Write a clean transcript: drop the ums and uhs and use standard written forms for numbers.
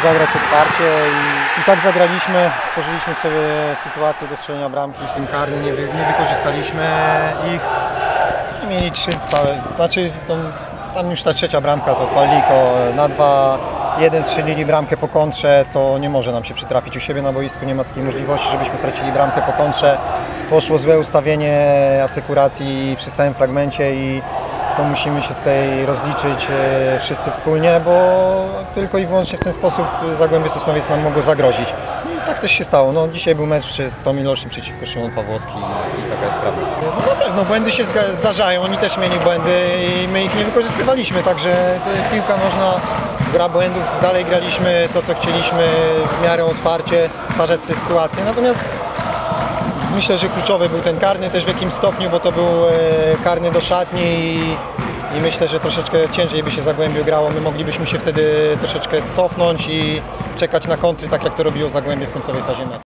zagrać otwarcie i tak zagraliśmy. Stworzyliśmy sobie sytuację do strzelenia bramki w tym karnym, nie wykorzystaliśmy ich. Mieli 3 stałe, znaczy tam już ta trzecia bramka to pal licho. Na 2-1 strzelili bramkę po kontrze, co nie może nam się przytrafić u siebie na boisku. Nie ma takiej możliwości, żebyśmy stracili bramkę po kontrze. Poszło złe ustawienie asekuracji przy stałym fragmencie i to musimy się tutaj rozliczyć wszyscy wspólnie, bo tylko i wyłącznie w ten sposób Zagłębie Sosnowiec nam mogło zagrozić. I tak też się stało. No, dzisiaj był mecz z Tomil Olsztyn przeciwko Szymon Pawłowski i taka jest prawda. No na pewno błędy się zdarzają, oni też mieli błędy i my ich nie wykorzystywaliśmy, także piłka nożna, gra błędów, dalej graliśmy to, co chcieliśmy, w miarę otwarcie stwarzać sobie sytuację. Natomiast myślę, że kluczowy był ten karny też w jakimś stopniu, bo to był karny do szatni i myślę, że troszeczkę ciężej by się Zagłębiu grało. My moglibyśmy się wtedy troszeczkę cofnąć i czekać na kontry, tak jak to robiło Zagłębie w końcowej fazie meczu.